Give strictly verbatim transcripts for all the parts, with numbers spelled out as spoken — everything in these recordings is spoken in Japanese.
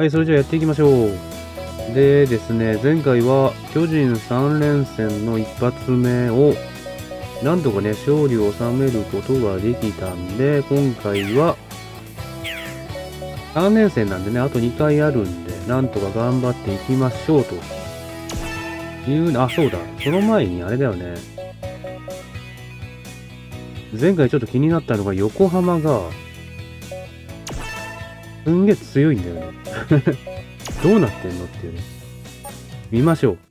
はい、それじゃあやっていきましょう。でですね、前回は巨人さん連戦の一発目をなんとかね、勝利を収めることができたんで、今回はさん連戦なんでね、あとにかいあるんで、なんとか頑張っていきましょうという、あ、そうだ、その前にあれだよね。前回ちょっと気になったのが横浜がすんげえ強いんだよね。どうなってんのっていうね。見ましょう。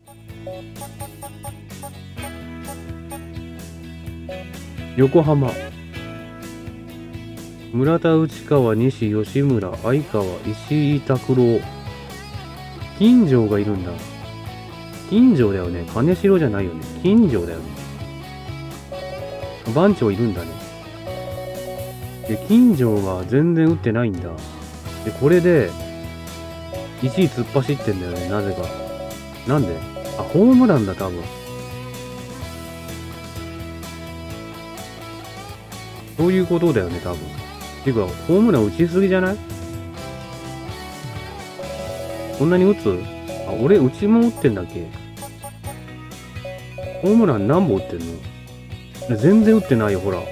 横浜。村田、内川、西、吉村、相川、石井拓郎。金城がいるんだ。金城だよね。金城じゃないよね。金城だよね。番長いるんだね。で、金城が全然打ってないんだ。で、これで、いちい突っ走ってんだよね。なぜか。なんで？あ、ホームランだ、多分。そういうことだよね、多分。ていうか、ホームラン打ちすぎじゃない？こんなに打つ？あ、俺、うちも打ってんだっけ？ホームラン何本打ってんの？全然打ってないよ、ほら。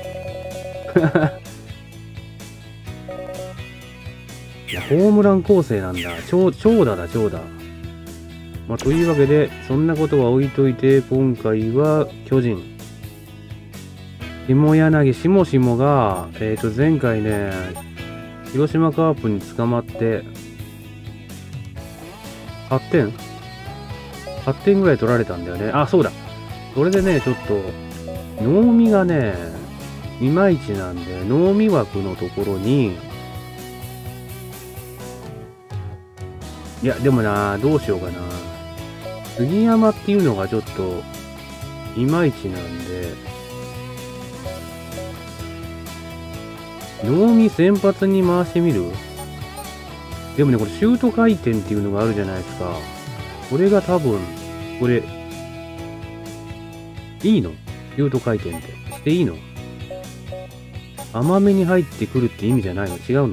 いや、ホームラン構成なんだ。長、長打だ、長打。まあ、というわけで、そんなことは置いといて、今回は巨人。下柳、下下が、えっと、前回ね、広島カープに捕まって、はってん ?はち 点ぐらい取られたんだよね。あ、そうだ。それでね、ちょっと、能見がね、いまいちなんで、能見枠のところに、いや、でもな、どうしようかな。杉山っていうのがちょっと、いまいちなんで、能見先発に回してみる？でもね、これシュート回転っていうのがあるじゃないですか。これが多分、これ、いいの？シュート回転って。していいの？甘めに入ってくるって意味じゃないの？違うの？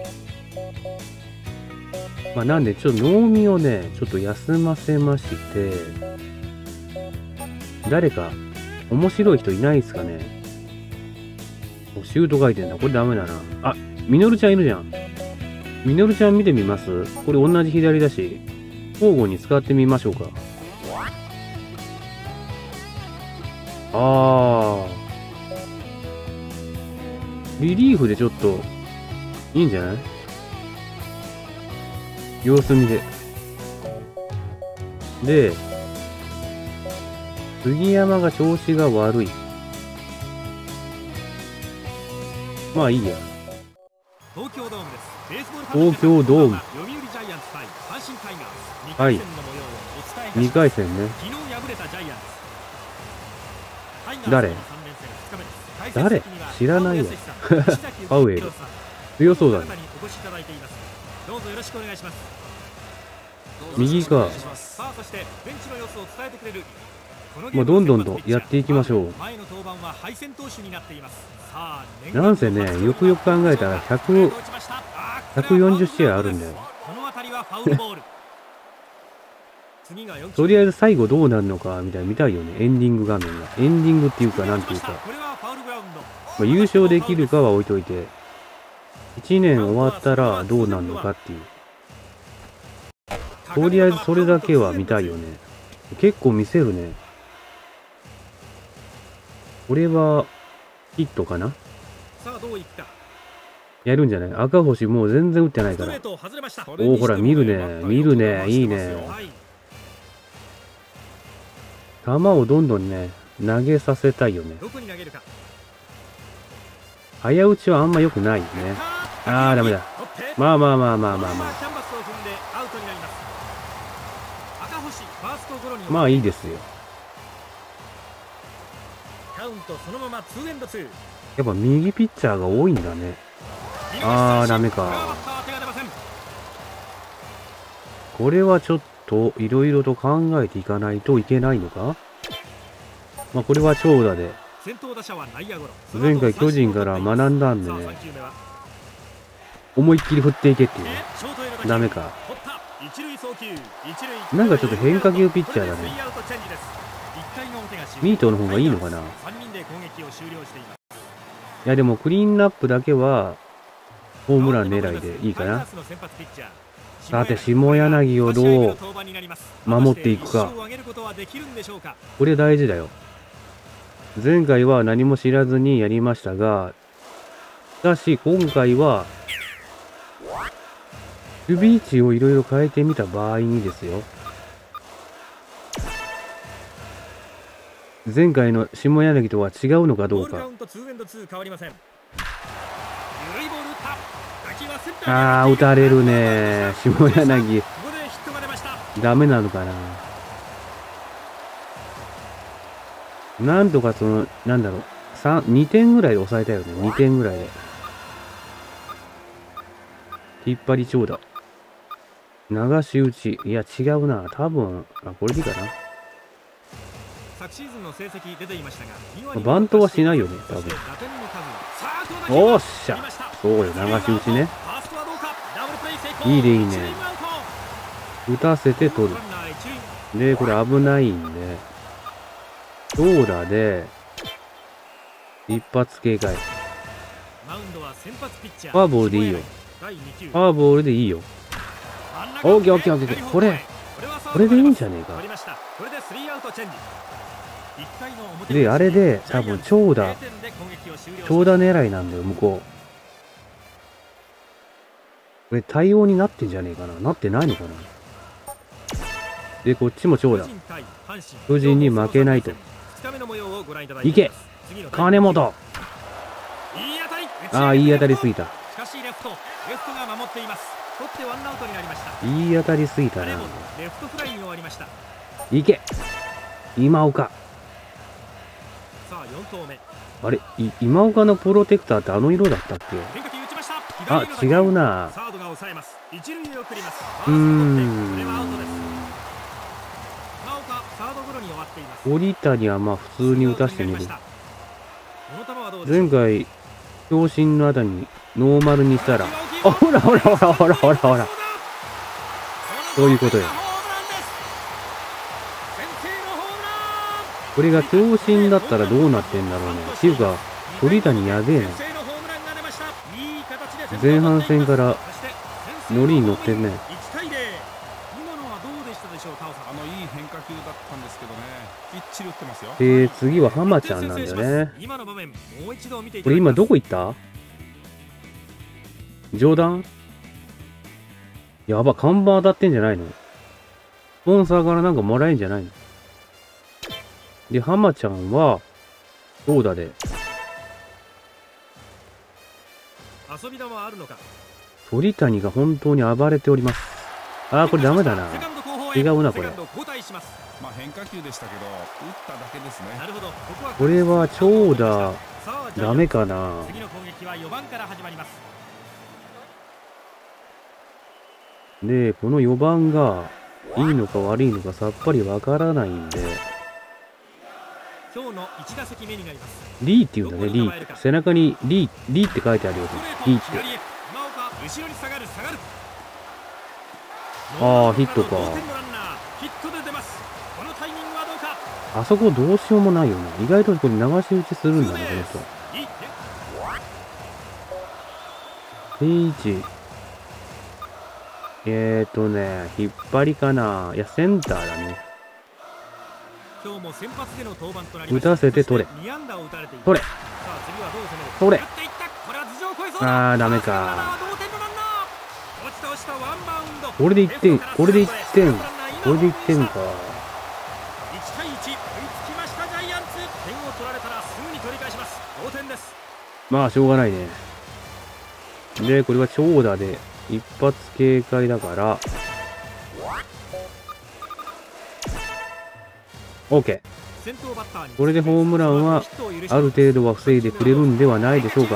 まあ、なんで、ちょっと能見をね、ちょっと休ませまして、誰か、面白い人いないですかね？シュート回転だ。これダメだな。あ、みのるちゃんいるじゃん。みのるちゃん見てみます？これ同じ左だし、交互に使ってみましょうか。あー。リリーフでちょっと、いいんじゃない？様子見で。で、杉山が調子が悪い。まあいいや。 東京ドームです。 東京ドーム。はい。にかい戦ね。誰？誰？知らないや。パウエル。強そうだね。右か。もうどんどんとやっていきましょう。なんせね、よくよく考えたらひゃく、ひゃくよんじゅう試合あるんだよ。とりあえず最後どうなるのかみたいな見たいよね。エンディング画面が。エンディングっていうかなんていうか。まあ、優勝できるかは置いといて。いちねん終わったらどうなるのかっていう。とりあえずそれだけは見たいよね。結構見せるね。これは、ヒットかな？やるんじゃない？赤星もう全然打ってないから。おお、ほら、見るね。見るね。いいね。球をどんどんね、投げさせたいよね。早打ちはあんま良くないよね。ああ、ダメだ。まあまあまあまあまあまあ。まあいいですよ。やっぱ右ピッチャーが多いんだね。ああ、ダメか。これはちょっといろいろと考えていかないといけないのか？まあこれは長打で。前回巨人から学んだんでね。思いっきり振っていけっていうね。ダメか。 なんかちょっと変化球ピッチャーだね。ミートの方がいいのかな。いやでもクリーンナップだけはホームラン狙いでいいかな。さて下柳をどう守っていくか、これ大事だよ。前回は何も知らずにやりましたが、しかし今回は守備位置をいろいろ変えてみた場合にですよ、前回の下柳とは違うのかどうか。ああ、打たれるね。下柳ダメなのかな。なんとかそのなんだろう、にてんぐらいで抑えたよね。にてんぐらいで引っ張り長打、流し打ち、いや違うな、多分あこれでいいかな。バントはしないよね多分。おっしゃ、そうよ、流し打ちね。いいでいいね。打たせて取る。でこれ危ないんで長打で一発警戒。フォアボールでいいよ。フォアボールでいいよ。オーケーオーケーオーケー。これこれでいいんじゃねえか。であれで多分長打長打狙いなんだよ向こう。これ対応になってんじゃねえかな。なってないのかな。でこっちも長打。巨人に負けないと。いけ金本。ああいい当たりすぎた。いい当たりすぎたな。いけ今岡。あれ今岡のプロテクターってあの色だったっけ。あ違うな。うーん堀谷はまあ普通に打たしてみる。前回強振の後にノーマルにしたら、あほらほらほらほらほらほら、そういうことよ。これが強振だったらどうなってんだろうね。っていうか堀谷やべえな。前半戦からノリに乗ってんね。で次は浜ちゃんなんだよね。これ今どこ行った？冗談？やば、看板当たってんじゃないの？スポンサーからなんかもらえんじゃないの？で浜ちゃんは長打で鳥谷が本当に暴れております。ああこれダメだな。違うなこれ。 まあ変化球でしたけど打っただけですね。 これは長打ダメかな。でこのよばんがいいのか悪いのかさっぱりわからないんで、リーっていうんだね。リー背中にリーリーって書いてあるよ。リーってああヒットか。あそこどうしようもないよね。意外とこれ流し打ちするんだねこの人。定位置えーとね引っ張りかな。いやセンターだね。打たせて取れ取れ取れ。あーダメか。これでいってんこれでいってんこれでいってんか。まあしょうがないね。でこれは長打で一発警戒だから OK。 これでホームランはある程度は防いでくれるんではないでしょうか。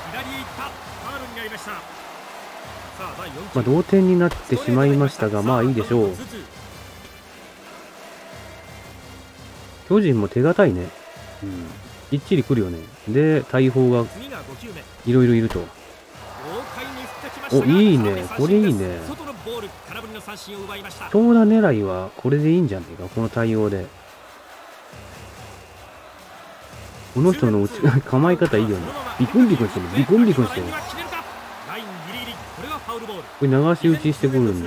まあ同点になってしまいましたがまあいいでしょう。巨人も手堅いね。うん、きっちりくるよね。で大砲がいろいろいると。おいいねこれいいね。 ボール、空振りの三振を奪いました。 長打狙いはこれでいいんじゃねえか、この対応で。この人の打ち構え方いいよね。ビクンビクンしてる、ビクンビクンしてる。これ流し打ちしてくるんだ。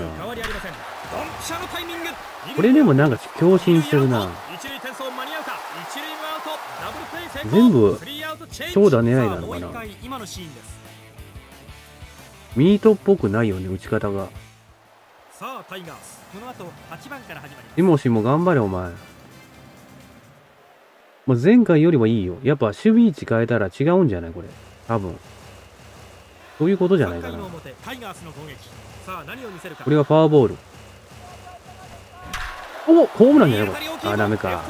これでもなんか強振してるな。全部長打狙いなのかな。ミートっぽくないよね、打ち方が。しもしも頑張れお前。まあ、前回よりはいいよ。やっぱ守備位置変えたら違うんじゃないこれ。多分。そういうことじゃないかな。これはフォアボール。おホームランじゃないこれ。あ、ダメか。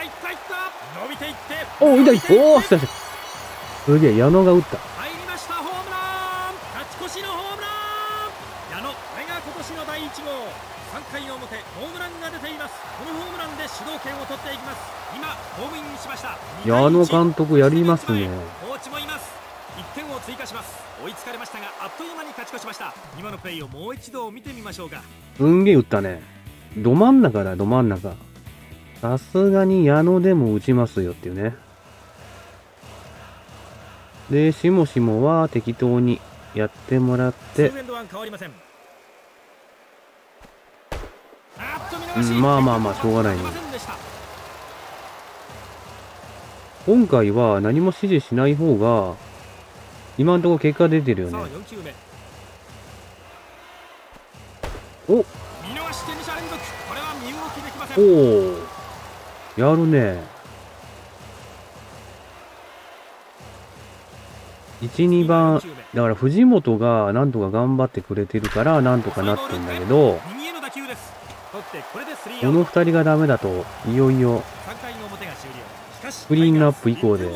お、痛い。おお、したした。すげえ、矢野が打った。 入りました、ホームラン。勝ち越しのホームラン。矢野、これが今年のだいいち号。さんかいの表、ホームランが出ています。このホームランで主導権を取っていきます。今、ホームインしました。 矢野監督やりますね。 コーチもいます。いってんを追加します。追いつかれましたが、あっという間に勝ち越しました。今のプレーをもう一度見てみましょうか。 すんげえ打ったね。ど真ん中だ、ど真ん中。さすがに矢野でも打ちますよっていうね。で、しもしもは適当にやってもらって、うん、まあまあまあ、しょうがないね。今回は何も指示しない方が、今のところ結果出てるよね。おおお、やるね。いち、にばん、だから藤本がなんとか頑張ってくれてるからなんとかなってんだけど、このふたりがダメだといよいよクリーンナップ以降で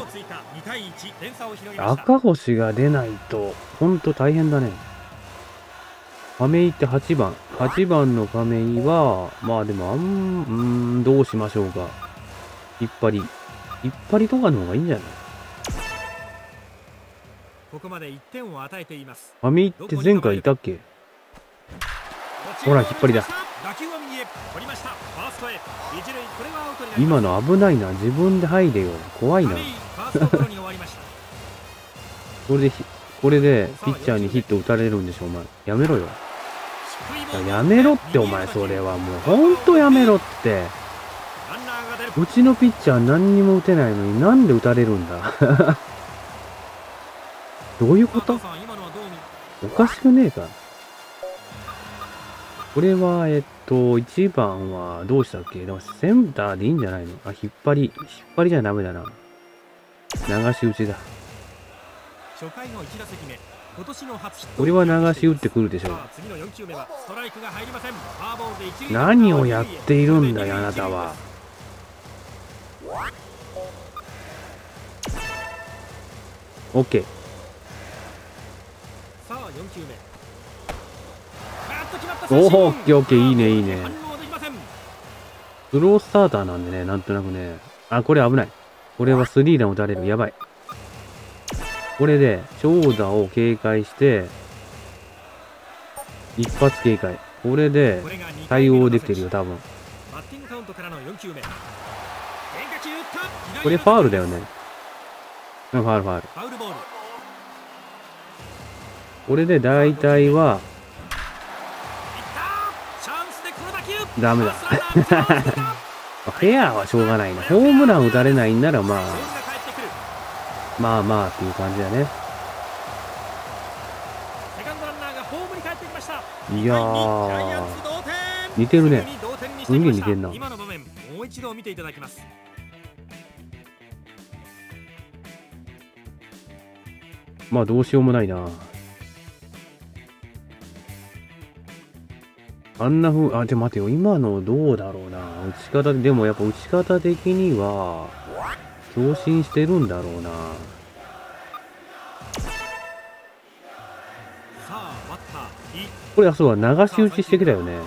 赤星が出ないとほんと大変だね。亀井ってはちばん。はちばんの亀井は、まあでもあん、うーん、どうしましょうか。引っ張り。引っ張りとかの方がいいんじゃない？ ここまでいってんを与えています。 亀井って前回いたっけ？ほら、引っ張りだ。今の危ないな。自分で入れよ。怖いな。これで、これでピッチャーにヒット打たれるんでしょ、お前。やめろよ。やめろって、お前、それはもう、ほんとやめろって。うちのピッチャー何にも打てないのになんで打たれるんだ。どういうこと？おかしくねえか。これは、えっと、いちばんはどうしたっけ？でもセンターでいいんじゃないの？あ、引っ張り。引っ張りじゃダメだな。流し打ちだ。これは流し打ってくるでしょう。何をやっているんだよ、あなたは。オッケー。おお、オッケーオッケー、いいねいいね。スロースターターなんでね、なんとなくね。あ、これ危ない。これはスリーラン打たれる。やばい。これで長打を警戒して一発警戒。これで対応できてるよ多分。これファウルだよね。ファウルファウル。これで大体はダメだ。フェアはしょうがないな。ホームラン打たれないんならまあまあまあっていう感じだね。いやー、似てるね。すんげえ似てんな。 今の場面、もう一度見ていただきます。 まあどうしようもないな。あんなふう、あ、でも待てよ、今のどうだろうな。打ち方で、でもやっぱ打ち方的には、強振してるんだろうな。これはそうだ、流し打ちしてきたよね。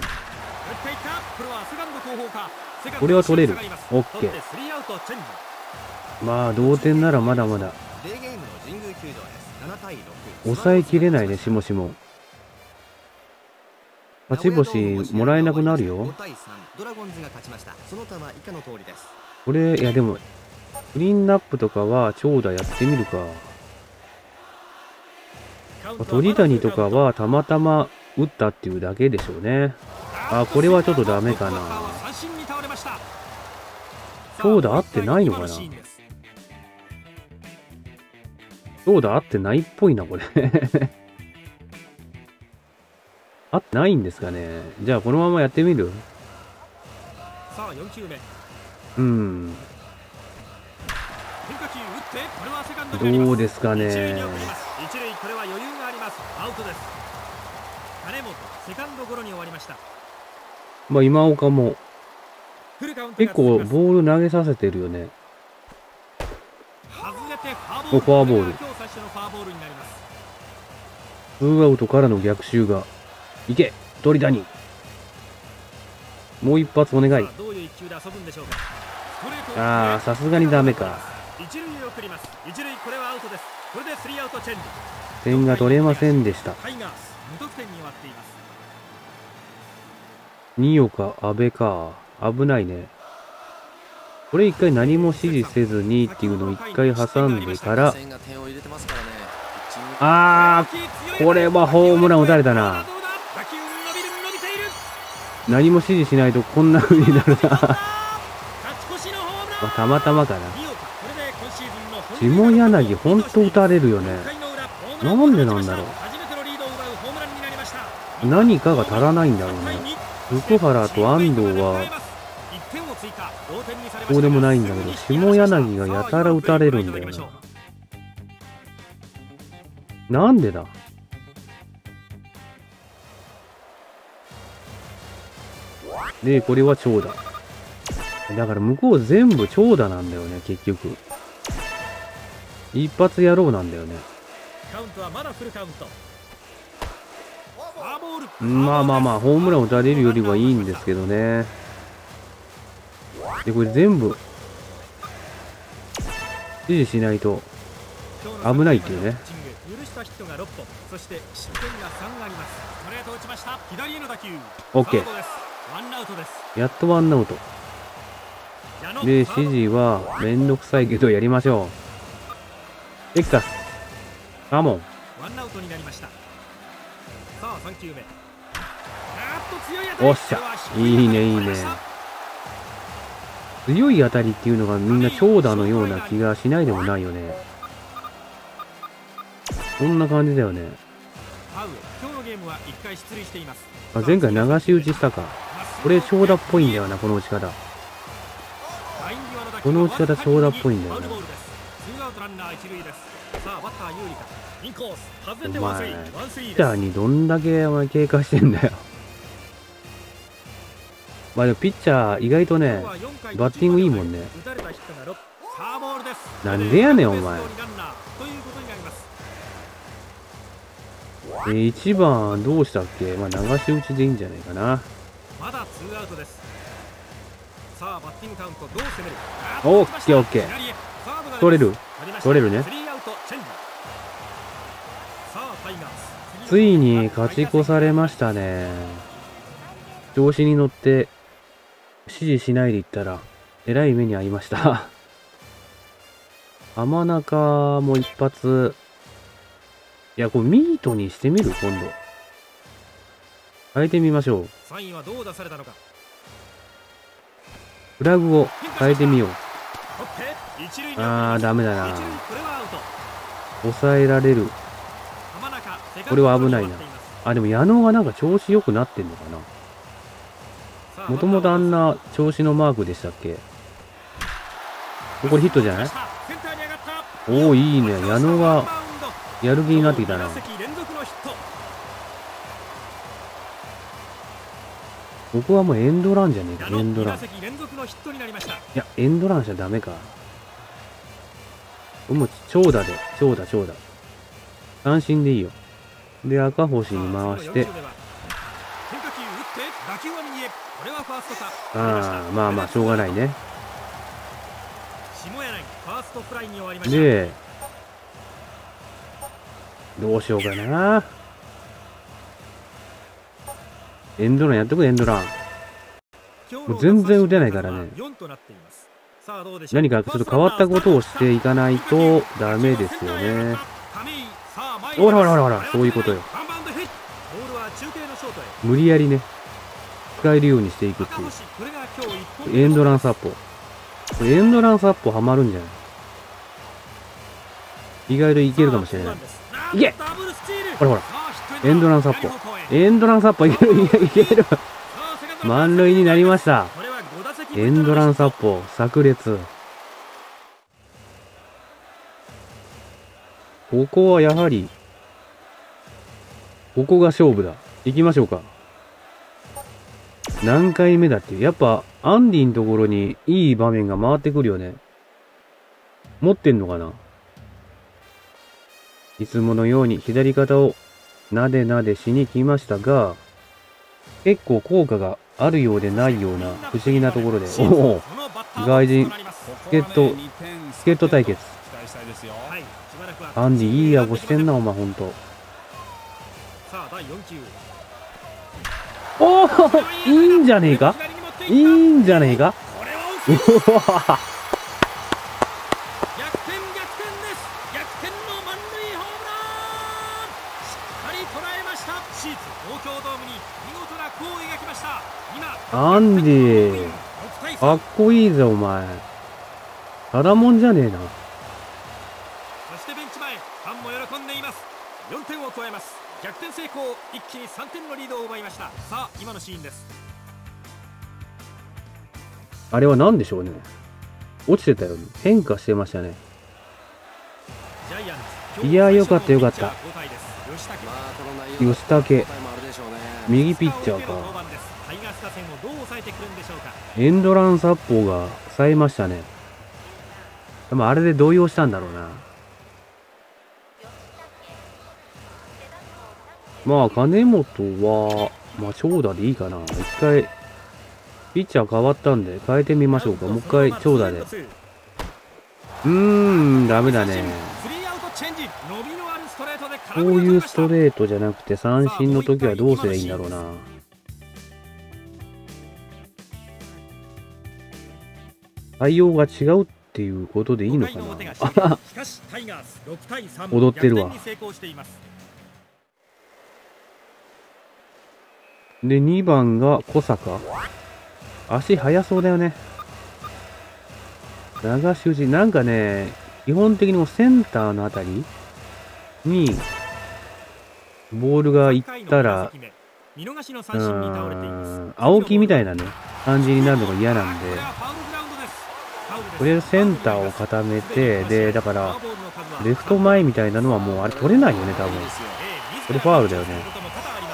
これは取れる。オッケー。まあ同点ならまだまだ。抑えきれないね、しもしも。 勝ち星もらえなくなるよ。これ、いやでも、クリーンナップとかは長打やってみるか。鳥谷とかはたまたま打ったっていうだけでしょうね。あ、これはちょっとダメかな。長打合ってないのかな。長打合ってないっぽいな、これ。合ってないんですかね。じゃあ、このままやってみる？ さあ、よんきゅうめ。 うん。どうですかね。 一塁、これは余裕があります。アウトです。金本、セカンドゴロに終わりました。 まあ、今岡も結構ボール投げさせてるよね。フォアボール。ツーアウトからの逆襲が。いけ、鳥谷。もう一発お願い。ああ、さすがにダメか。点が取れませんでした。新岡、阿部か。危ないね。これ一回何も指示せずにっていうのを一回挟んでから。あー、これはホームラン打たれたな。何も指示しないとこんな風になるな。まあ、たまたまかな。下柳ほんと打たれるよね。なんでなんだろう。何かが足らないんだろうね。福原と安藤はこうでもないんだけど、下柳がやたら打たれるんだよな。なんでだ。で、これは長打。だから向こう全部長打なんだよね、結局。一発やろうなんだよね。まあまあまあ、ホームラン打たれるよりはいいんですけどね。で、これ全部指示しないと危ないっていうね。オッケー。やっとワンアウト。で、指示はめんどくさいけどやりましょう。テキサス。カモン。おっしゃ。いいね、いいね。強い当たりっていうのがみんな長打のような気がしないでもないよね。こんな感じだよね。あ、前回流し打ちしたか。これ長打っぽいんだよな、この打ち方。この打ち方長打っぽいんだよな。お前、ピッチャーにどんだけお前警戒してんだよ。まあでもピッチャー意外とね、バッティングいいもんね。なんでやねん、お前。え、いちばんどうしたっけ。まあ流し打ちでいいんじゃないかな。オッケーオッケー。取れる取れるね。ついに勝ち越されましたね。調子に乗って指示しないでいったらえらい目に遭いました。浜中も一発。いや、これミートにしてみる今度。変えてみましょう。フラグを変えてみよう。あー、ダメだな。抑えられる。これは危ないな。あ、でも矢野がなんか調子良くなってんのかな。もともとあんな調子のマークでしたっけ。これヒットじゃない。おお、いいね。矢野がやる気になってきたな。ここはもうエンドランじゃねえか。エンドラン。いや、エンドランじゃダメか。もう長打で、長打、長打。三振でいいよ。で、赤星に回して。ああ、まあまあ、しょうがないね。で、どうしようかな。 エンドランやってくれ、エンドラン。もう全然打てないからね。何かちょっと変わったことをしていかないとダメですよね。ほらほらほらほら、そういうことよ。無理やりね、使えるようにしていくっていう。エンドランサッポ。エンドランサッポハマるんじゃない？意外といけるかもしれない。いけ！ほらほら。エンドランサッポ。エンドランサッポいける、いける。満塁になりました。エンドランサッポ、炸裂。ここはやはり、ここが勝負だ。行きましょうか。何回目だっていう。やっぱ、アンディのところにいい場面が回ってくるよね。持ってんのかな？いつものように左肩をなでなでしに来ましたが、結構効果があるようでないような不思議なところで、おお、外人、助っ人、助っ人対決。アンディ、いい顎してんな、お前、ほんと。おお、いいんじゃねえか？いいんじゃねえか？うわ、 逆転逆転です。逆転の満塁ホームラン。しっかり捉えました。シーツ東京ドームに見事な弧を描きました。今アンディ、かっこいいぜお前。ただもんじゃねえな。 そしてベンチ前、ファンも喜んでいます。よんてんを加えます。逆転成功。一気にさんてんのリードを奪いました。さあ今のシーンです。 あれは何でしょうね。落ちてたように変化してましたね。いやー、よかったよかった。吉武、右ピッチャーか。エンドラン殺法が冴えましたね。でもあれで動揺したんだろうな。まあ金本はまあ長打でいいかな。一回ピッチャー変わったんで変えてみましょうか。もう一回長打で。うーん、ダメだね。こういうストレートじゃなくて三振の時はどうすりゃいいんだろうな。対応が違うっていうことでいいのかな。踊ってるわ。で、にばんが小坂。足速そうだよね。流し打ち。なんかね、基本的にもセンターのあたりに、ボールが行ったら、うーん、青木みたいなね、感じになるのが嫌なんで、とりあえずセンターを固めて、で、だから、レフト前みたいなのはもうあれ取れないよね、多分。これファウルだよね。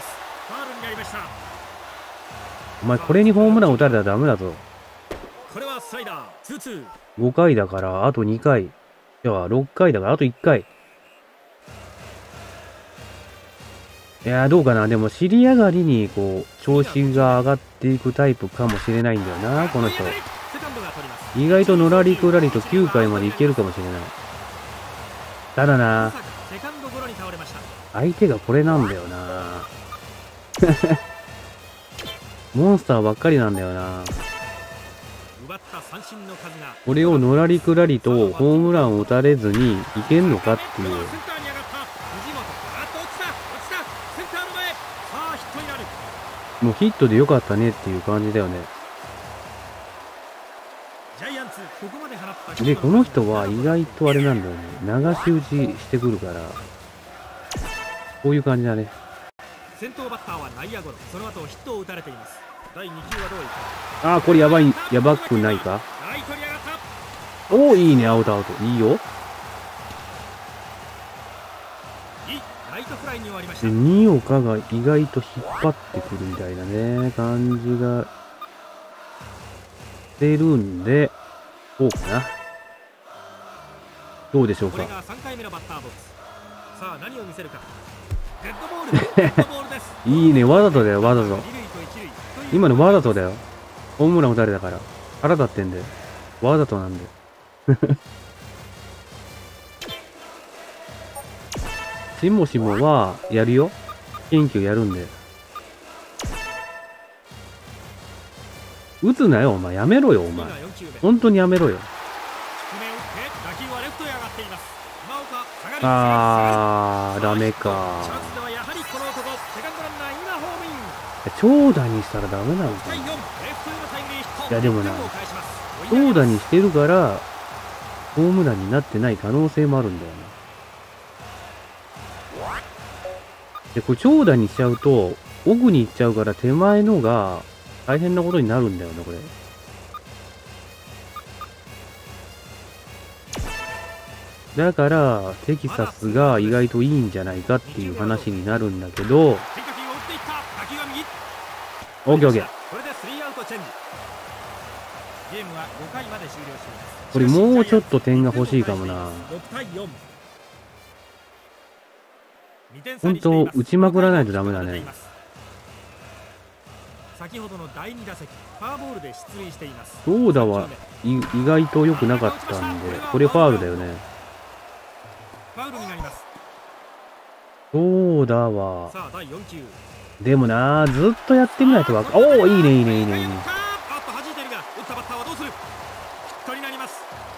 お前これにホームラン打たれたらダメだぞ。ごかいだからあとにかい。じゃあろっかいだからあといっかい。いやーどうかな。でも尻上がりにこう調子が上がっていくタイプかもしれないんだよな、この人。意外とのらりくらりときゅうかいまでいけるかもしれない。ただな、相手がこれなんだよな。モンスターばっかりなんだよな。これをのらりくらりとホームランを打たれずにいけんのかっていう。もうヒットでよかったねっていう感じだよね。で、この人は意外とあれなんだよね。流し打ちしてくるから、こういう感じだね。 先頭バッターは内野ゴロ。その後ヒットを打たれています。だいにきゅうはどういくか。 ああ、これやばい、やばくないか。おお、いいね、アウトアウト。いいよ。で、新岡が意外と引っ張ってくるみたいなね、感じがしてるんで、こうかな。どうでしょうか。 さんかいめのバッターボックス。さあ、何を見せるか。 いいね、わざとだよ、わざと。今のわざとだよ。ホームラン打たれたから。腹立ってんだよ。わざとなんだよ。しもしもは、やるよ。謙虚やるんで。 打つなよ、お前。やめろよ、お前。本当にやめろよ。あー、ダメか。長打にしたらダメなのかな。いや、でもな、長打にしてるから、ホームランになってない可能性もあるんだよな。で、これ長打にしちゃうと、奥に行っちゃうから手前のが大変なことになるんだよな、これ。だから、テキサスが意外といいんじゃないかっていう話になるんだけど、オッケーオッケー。これもうちょっと点が欲しいかもな。本当打ちまくらないとダメだね。 先ほどのだいに打席フォアボールで出塁しています。 長打は意外と良くなかったんで、これファウルだよね。 ファウルになります。 長打はさあだいよん球。 でもな、ずっとやってみないとわかん。おお、いいねいいねいいねいいね。 あっと弾いてるが、打ったバッターはどうする。ヒットになります。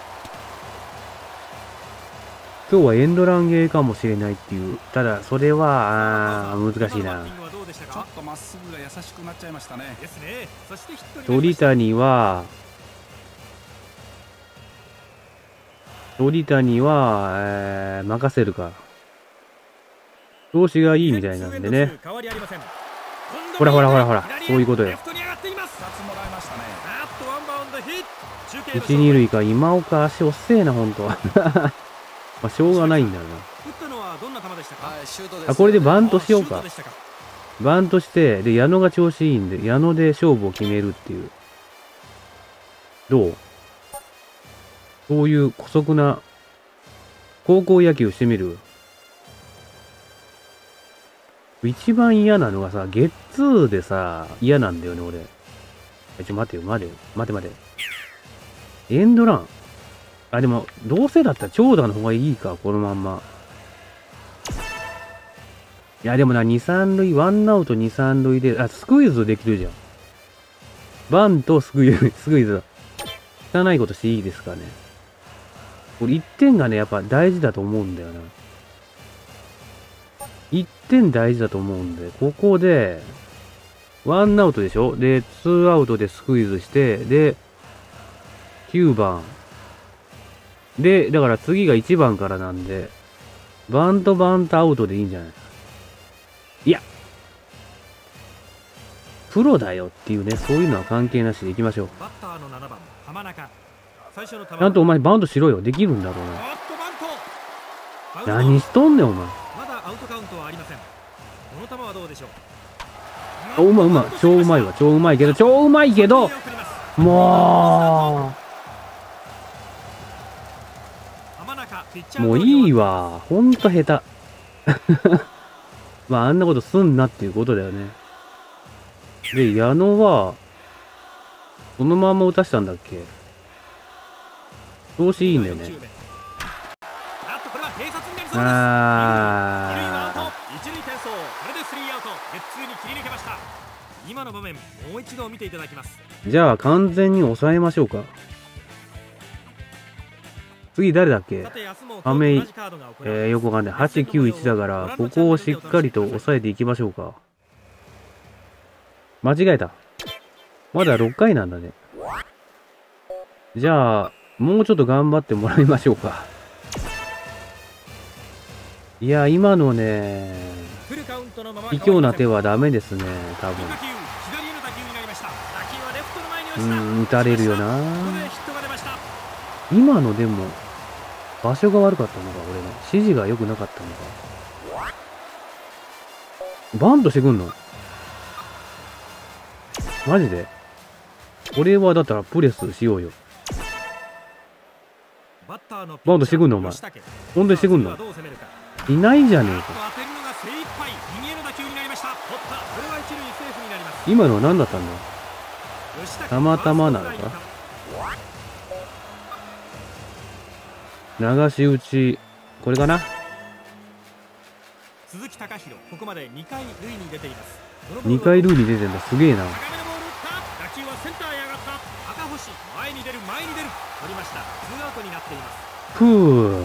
今日はエンドランゲーかもしれないっていう。ただそれはあー難しいな。 ちょっとまっすぐが優しくなっちゃいましたね。 ですね。そしてヒットになりました。 鳥谷は鳥谷は、えー、任せるか。調子がいいみたいなんでね。ほらほらほらほら、そういうことよ。一二塁か。今岡足遅えな、ほんとは。まあしょうがないんだよな。あ、これでバントしようか。バントして、で、矢野が調子いいんで、矢野で勝負を決めるっていう。どう？そういう姑息な、高校野球してみる？一番嫌なのがさ、ゲッツーでさ、嫌なんだよね、俺。え、ちょ、待てよ、待てよ、待て待て。エンドラン。あ、でも、どうせだったら長打の方がいいか、このまんま。いや、でもな、に、さん塁、ワンアウトに、さん塁で、あ、スクイズできるじゃん。バンとスクイズ、スクイズ。汚いことしていいですかね。これいってんがね、やっぱ大事だと思うんだよな。いってん大事だと思うんで、ここで、ワンアウトでしょ？で、ツーアウトでスクイズして、で、きゅうばん。で、だから次がいちばんからなんで、バントバントアウトでいいんじゃない？いや、プロだよっていうね、そういうのは関係なしでいきましょう。 バッターのななばん、浜中。最初の球。 ちゃんとお前バントしろよ。できるんだろうな。何しとんねん、お前。 まだアウトカウントはありません。この球はどうでしょう。 お、うまいうまい。超うまいわ。超うまいけど、超うまいけど、もう、もういいわ。ほんと下手。まあ、あんなことすんなっていうことだよね。で、矢野は、そのまま打たしたんだっけ？調子いいんだよね。あー。 今の場面、もう一度見ていただきます。 じゃあ、完全に抑えましょうか。次誰だっけ？亀井、えー、横がね、はち、きゅう、いちだから、ここをしっかりと抑えていきましょうか。間違えた。まだろっかいなんだね。じゃあ、もうちょっと頑張ってもらいましょうか。いや、今のね、卑怯な手はダメですね、多分。うん、打たれるよな。今のでも、場所が悪かったのか、俺の。指示が良くなかったのか。バントしてくんの？マジで？これはだったらプレスしようよ。バントしてくんのお前。本当にしてくんの？いないじゃねえか。今のは何だったんだ？たまたまなのか？流し打ち、これかな？ 鈴木貴弘、ここまでにかい塁に出ています。 にかい塁に出てんだ、すげえな。 取りました。ツーアウトになっています。 ふう。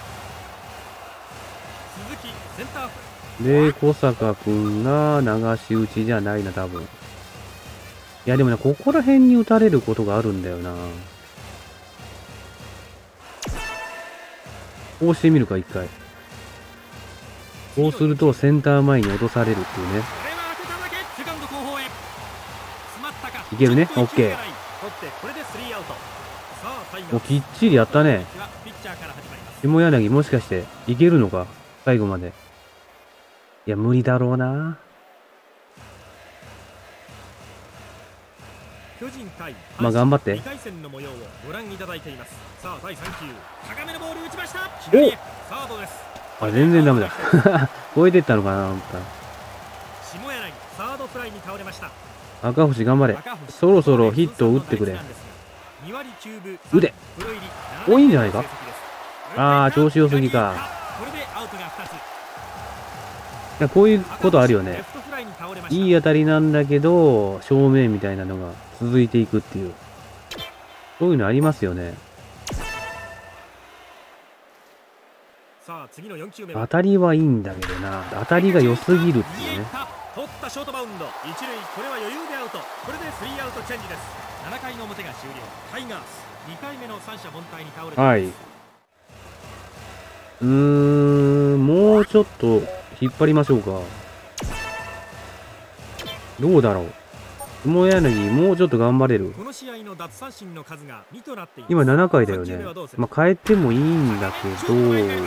鈴木センターフで、小坂くんが流し打ちじゃないな、多分。いや、でもね、ここら辺に打たれることがあるんだよな。こうしてみるか、一回。こうすると、センター前に落とされるっていうね。 これは当てただけ。セカンド後方へ詰まったか。 いけるね、オッケー。 取ってこれでスリーアウト。さあタイガースもうきっちりやったね。 ピッチャーから始まります。 下柳もしかしていけるのか、最後まで。いや、無理だろうな。 巨人対まあ頑張って。 にかい戦の模様をご覧いただいています。さあだいさん球、高めのボール打ちました。 お左へサードです。 あ、全然ダメだ。超えてったのかなと思ったら。 下柳サードフライに倒れました。 赤星頑張れ。そろそろヒットを打ってくれ。 に割きゅうぶ打て。お、いいんじゃないか。ああ、調子良すぎか。 これでアウトがふたつ。 いや、こういうことあるよね。いい当たりなんだけど、正面みたいなのが続いていくっていう。そういうのありますよね。 さあ次のよん球目。 当たりはいいんだけどな。当たりが良すぎるっていうね。 取ったショートバウンド。一塁、これは余裕でアウト。これでスリーアウトチェンジです。ななかいの表が終了。タイガースにかいめの三者凡退に倒れています。 はい。うーん、もうちょっと引っ張りましょうか。どうだろう。下柳、もうちょっと頑張れる。 この試合の奪三振の数がにとなっています。 今ななかいだよね。まあ、変えてもいいんだけど。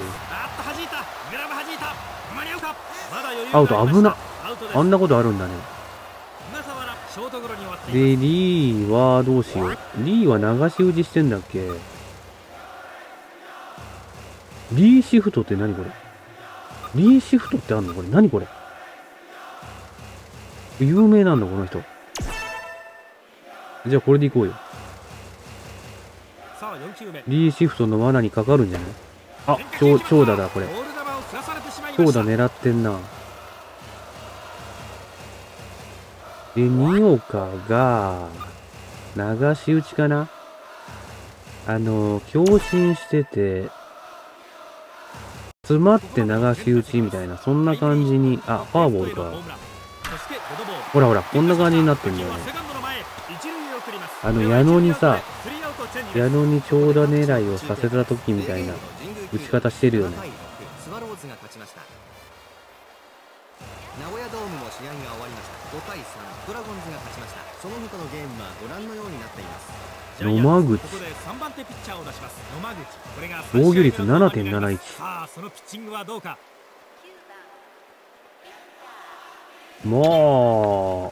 アウト、危な。あんなことあるんだね。で、リーはどうしよう。リーは流し打ちしてんだっけ。リーシフトって何これ。リーシフトってあんのこれ。何これ。有名なんだ、この人。じゃあこれでいこうよ。リーシフトの罠にかかるんじゃない。あ、長長打だ、これ。長打狙ってんな。で、二岡が、流し打ちかな。あの、強振してて、詰まって流し打ちみたいな、そんな感じに、あ、フォアボールか。ほらほら、こんな感じになってんだよね。あの、矢野にさ、矢野に長打狙いをさせた時みたいな打ち方してるよね。 スワローズが勝ちました。名古屋ドームも試合が終わりました。ごたいさん、ドラゴンズが勝ちました。その他のゲームはご覧のようになっています。 野間口。防御率 ななてんなないち。 さあ、そのピッチングはどうか。 も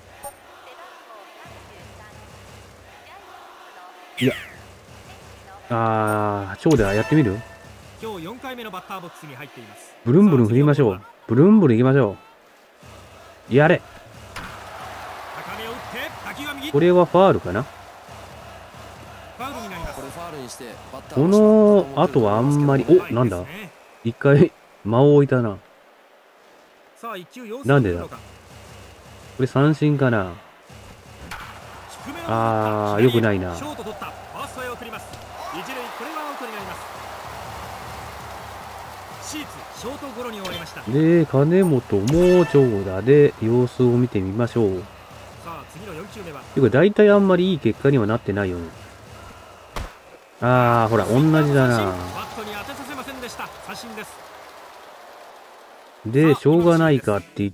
う。いや。ああ、長打やってみる？ 今日よんかいめのバッターボックスに入っています。 ブルンブルン振りましょう。ブルンブルン行きましょう。やれ。これはファールかな。この後はあんまり、お、なんだ一回間を置いたな。なんでだ。これ三振かな。あー、よくないな。で、金本も長打で様子を見てみましょう。ていうか、大体あんまりいい結果にはなってないよね。ああ、ほら、同じだな。で、しょうがないかって言って、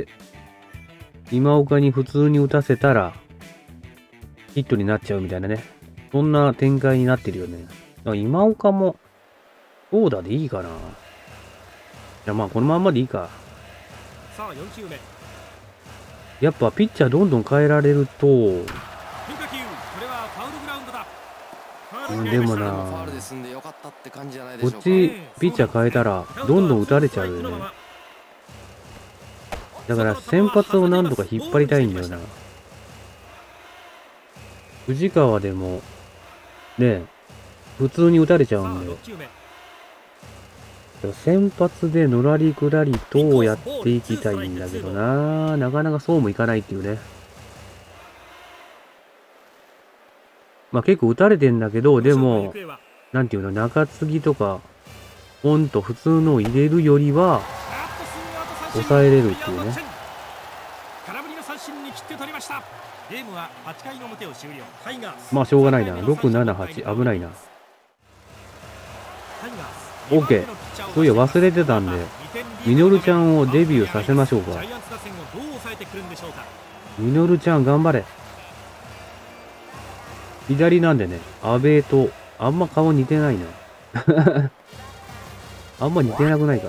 今岡に普通に打たせたら、ヒットになっちゃうみたいなね。そんな展開になってるよね。だから今岡も、長打でいいかな。いや、まあ、このまんまでいいか。やっぱ、ピッチャーどんどん変えられると、でもな、こっちピッチャー変えたらどんどん打たれちゃうよね。だから先発を何とか引っ張りたいんだよな。藤川でもね、普通に打たれちゃうんで、先発でのらりくらりとやっていきたいんだけどな、なかなかそうもいかないっていうね。 まあ結構打たれてんだけど、でも、なんていうの、中継ぎとか、ポンと普通のを入れるよりは、抑えれるっていうね。 空振りの三振に切って取りました。ゲームははちかいの表を終了。タイガース。 まあしょうがないな。ろく、なな、はち。危ないな。オーケー。そういや忘れてたんで、ミノルちゃんをデビューさせましょうか。ミノルちゃん頑張れ。左なんでね、阿部と、あんま顔似てないな。あんま似てなくないか。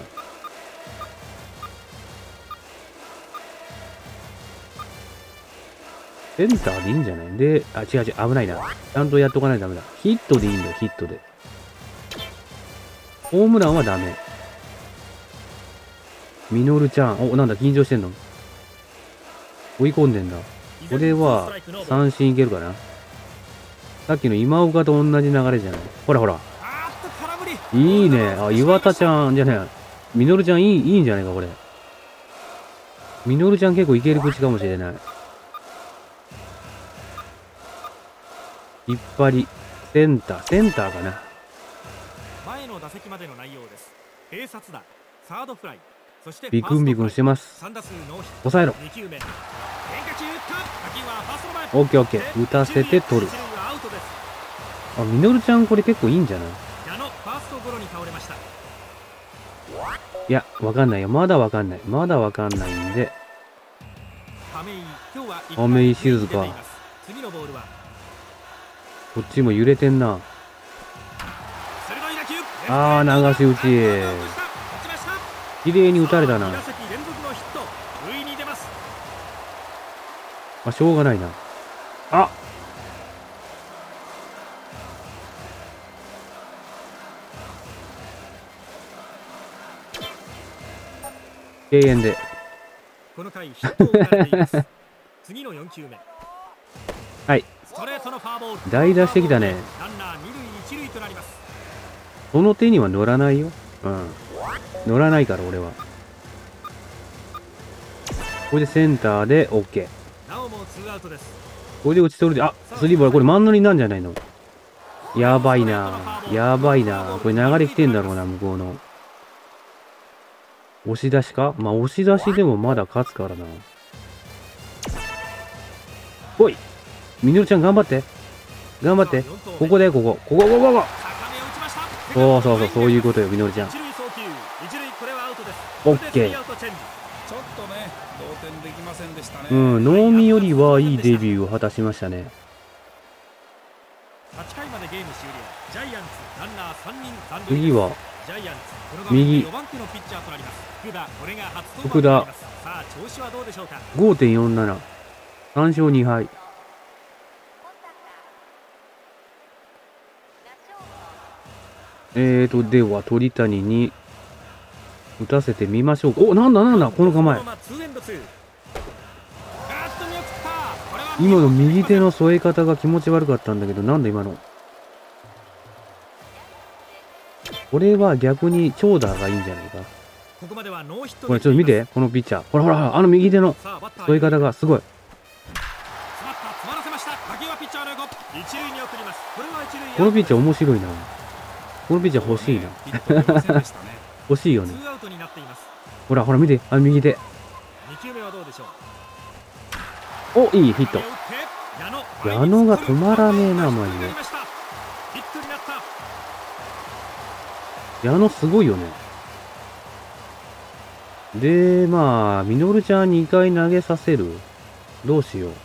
センターでいいんじゃないで、あ、違う違う、危ないな。ちゃんとやっとかないとダメだ。ヒットでいいんだよ、ヒットで。ホームランはダメ。ミノルちゃん、お、なんだ、緊張してんの追い込んでんだ。これは、三振いけるかな。さっきの今岡と同じ流れじゃない。ほらほら。いいね。あ、岩田ちゃんじゃない。ミノルちゃんいい、いいんじゃないか、これ。ミノルちゃん結構いける口かもしれない。引っ張り、センター、センターかな。 前の打席までの内容です。併殺打、サードフライ、そしてビクンビクンしてます。抑えろ。オッケーオッケー。打たせて取る。あ、ミノルちゃんこれ結構いいんじゃない？いや、わかんないよ。まだわかんない。まだわかんないんで。亀井静香。こっちも揺れてんな。あー、流し打ち。綺麗に打たれたな。あ、しょうがないな。あ、敬遠で。 この回ヒットを打たれています。次のよん球目。 はい。代打してきたね。その手には乗らないよ。うん。乗らないから俺は。これでセンターで OK。これで打ち取るで、あ、スリーボール、これ真ん乗りなんじゃないの？やばいな。やばいな。これ流れ来てんだろうな、向こうの。押し出しか？まあ押し出しでもまだ勝つからな。おい！ミノルちゃん頑張って。頑張って。ここで、ここ。ここ、ここ、ここ。そうそうそう、そういうことよ、ミノルちゃん。オッケー。うん、能見よりはいいデビューを果たしましたね。次は、右。福田。ごてんよんなな。さんしょうにはい。えーと、では、鳥谷に打たせてみましょうか。お、なんだなんだ、この構え。今の右手の添え方が気持ち悪かったんだけど、なんだ今の。これは逆に長打がいいんじゃないか。これちょっと見て、このピッチャー。ほらほらほら、あの右手の添え方がすごい。このピッチャー面白いな。このピッチャー欲しいな。欲しいよね。ほらほら見て、あの右手。お、いいヒット。矢野が止まらねえな、マジで。矢野すごいよね。で、まあ、ミノルちゃんにかい投げさせる。どうしよう。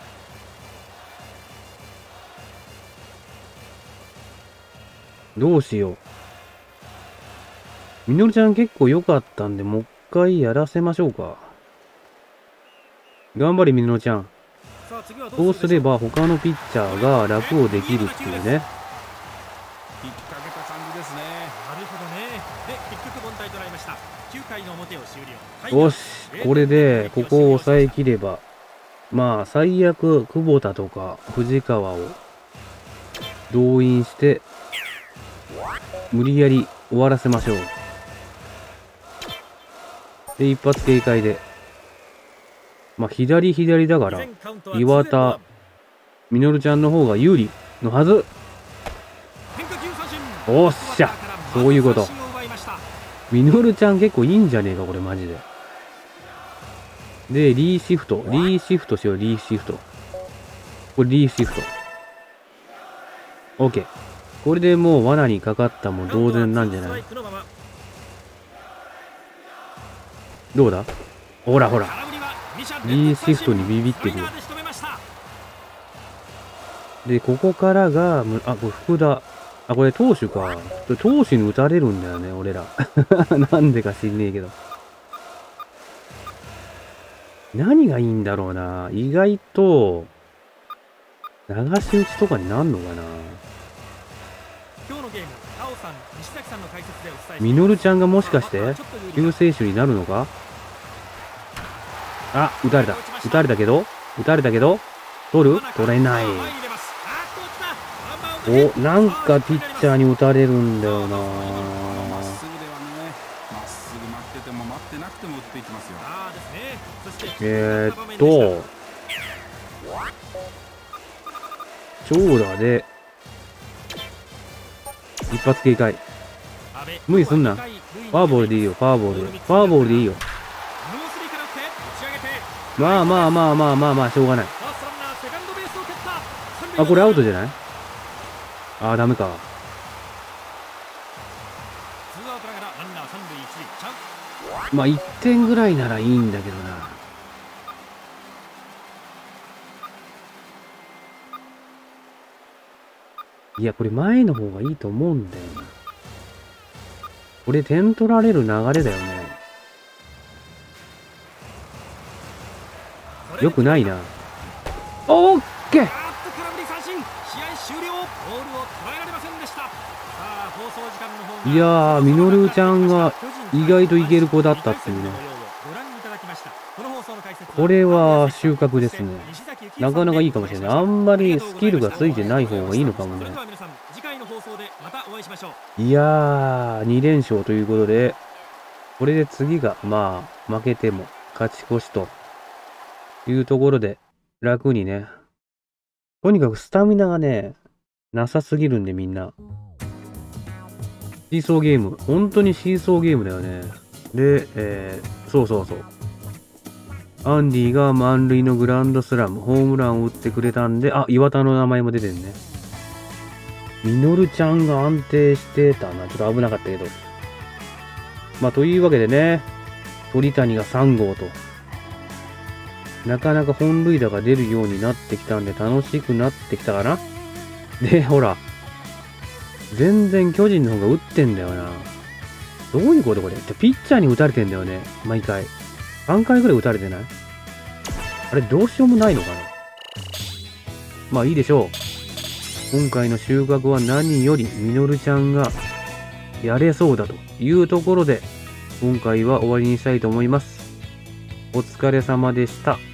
どうしよう。ミノルちゃん結構良かったんで、もう一回やらせましょうか。頑張れ、ミノルちゃん。そうすれば、他のピッチャーが楽をできるっていうね。 引っ掛けた感じですね。 なるほどね。で、結局凡退となりました。きゅうかいの表を終了。 よし、これで、ここを抑えきれば、まあ、最悪、久保田とか藤川を動員して、無理やり終わらせましょう。で、一発警戒で。まあ、左左だから、岩田、ミノルちゃんの方が有利。 のはず。おっしゃ、そういうこと。ミノルちゃん結構いいんじゃねえか、これマジで。で、リーシフト。リーシフトしよう、リーシフト。これリーシフト。OK。これでもう罠にかかったも同然なんじゃない？どうだ？ほらほら。リーシフトにビビってるよ。で、ここからが、あ、これ福田。あ、これ投手か。投手に打たれるんだよね、俺ら。なんでか知んねえけど。何がいいんだろうな。意外と、流し打ちとかになんのかな。ミノルちゃんがもしかして救世主になるのか。あ、打たれた。打たれたけど打たれたけど取る？取れない。お、なんかピッチャーに打たれるんだよな。 まっすぐではね、まっすぐ待ってても待ってなくても打っていきますよ。 えーっと長打で一発警戒。無理すんな。フォアボールでいいよ。フォアボールでフォアボールでいいよ。まあまあまあまあまあまあしょうがない。あ、これアウトじゃない？ああ、ダメか。まあいってんぐらいならいいんだけどな。いや、これ前の方がいいと思うんだよな。これ点取られる流れだよね。よくないな。オッケー。いやー、ミノルちゃんが意外といける子だったっていうね。これは収穫ですね。なかなかいいかもしれない。あんまりスキルがついてない方がいいのかもね。いやー、に連勝ということで、これで次が、まあ、負けても勝ち越しというところで、楽にね。とにかくスタミナがね、なさすぎるんでみんな。シーソーゲーム。本当にシーソーゲームだよね。で、えー、そうそうそう。アンディが満塁のグランドスラム、ホームランを打ってくれたんで、あ、岩田の名前も出てるね。ミノルちゃんが安定してたな。ちょっと危なかったけど。まあ、というわけでね、鳥谷がさん号と。なかなか本塁打が出るようになってきたんで、楽しくなってきたかな。で、ほら。全然巨人の方が打ってんだよな。どういうことこれ。ピッチャーに打たれてんだよね。毎回。さんかいぐらい打たれてない？あれ、どうしようもないのかな。まあいいでしょう。今回の収穫は何よりミノルちゃんがやれそうだというところで、今回は終わりにしたいと思います。お疲れ様でした。